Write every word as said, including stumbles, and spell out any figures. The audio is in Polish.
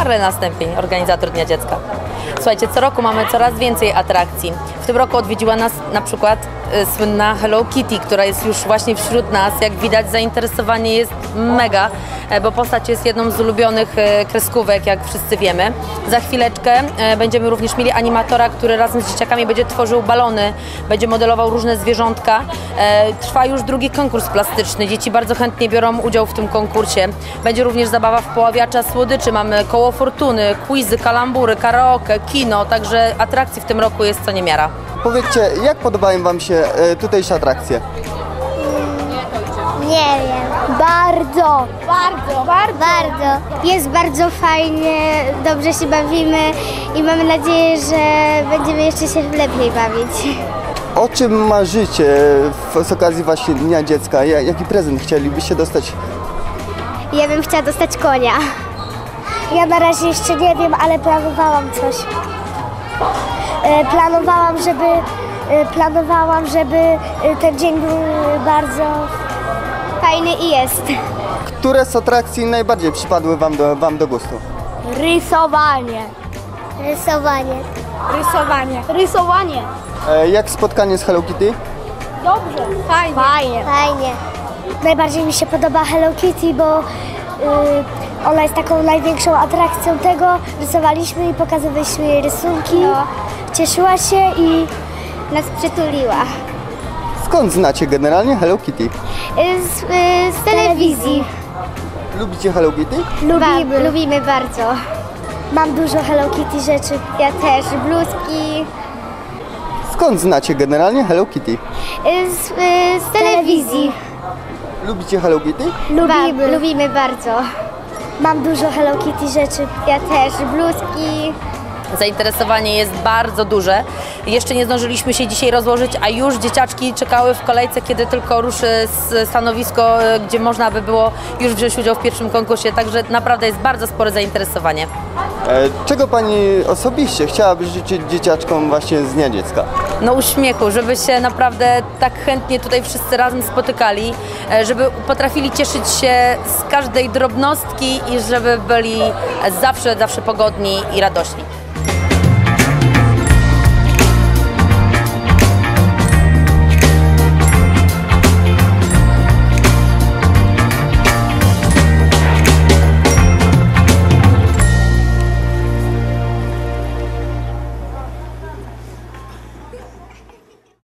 Marlena Stępień, organizator Dnia Dziecka. Słuchajcie, co roku mamy coraz więcej atrakcji. W tym roku odwiedziła nas na przykład y, słynna Hello Kitty, która jest już właśnie wśród nas. Jak widać, zainteresowanie jest mega, e, bo postać jest jedną z ulubionych e, kreskówek, jak wszyscy wiemy. Za chwileczkę e, będziemy również mieli animatora, który razem z dzieciakami będzie tworzył balony, będzie modelował różne zwierzątka. E, trwa już drugi konkurs plastyczny. Dzieci bardzo chętnie biorą udział w tym konkursie. Będzie również zabawa w poławiacza słodyczy. Mamy koło fortuny, quizy, kalambury, karaoke, kino, także atrakcji w tym roku jest co niemiara. Powiedzcie, jak podobają Wam się e, tutejsze atrakcje? Nie wiem. Bardzo. Bardzo. Bardzo. Bardzo. Jest bardzo fajnie, dobrze się bawimy i mamy nadzieję, że będziemy jeszcze się lepiej bawić. O czym marzycie w, z okazji właśnie Dnia Dziecka? Ja, jaki prezent chcielibyście dostać? Ja bym chciała dostać konia. Ja na razie jeszcze nie wiem, ale planowałam coś. E, planowałam, żeby, e, planowałam, żeby e, ten dzień był bardzo fajny i jest. Które z atrakcji najbardziej przypadły Wam do, wam do gustu? Rysowanie. Rysowanie. Rysowanie. Rysowanie. E, jak spotkanie z Hello Kitty? Dobrze. Fajnie. Fajnie. Fajnie. Najbardziej mi się podoba Hello Kitty, bo y, ona jest taką największą atrakcją tego. Rysowaliśmy i pokazywaliśmy jej rysunki. No. Cieszyła się i nas przytuliła. Skąd znacie generalnie Hello Kitty? Y, z, y, z telewizji. Lubicie Hello Kitty? Lubimy. Lubimy bardzo. Mam dużo Hello Kitty rzeczy. Ja też. Bluzki. Skąd znacie generalnie Hello Kitty? Y, z, y, z telewizji. Lubicie Hello Kitty? Lubimy. Lubimy bardzo. Mam dużo Hello Kitty rzeczy. Ja też. Bluzki. Zainteresowanie jest bardzo duże. Jeszcze nie zdążyliśmy się dzisiaj rozłożyć, a już dzieciaczki czekały w kolejce, kiedy tylko ruszy stanowisko, gdzie można by było już wziąć udział w pierwszym konkursie. Także naprawdę jest bardzo spore zainteresowanie. E, czego Pani osobiście chciałaby życzyć dzieciaczkom właśnie z Dnia Dziecka? No uśmiechu, żeby się naprawdę tak chętnie tutaj wszyscy razem spotykali, żeby potrafili cieszyć się z każdej drobnostki i żeby byli zawsze, zawsze pogodni i radośni.